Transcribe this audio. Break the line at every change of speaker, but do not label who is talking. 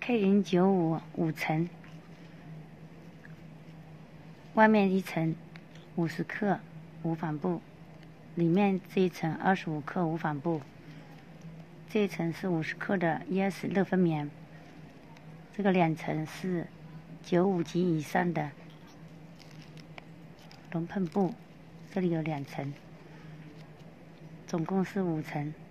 K095 5层，外面一层50克无纺布，里面这一层25克无纺布，这一层是50克的ES 热分棉，这个2层是95级以上的熔喷布，这里有2层，总共是5层。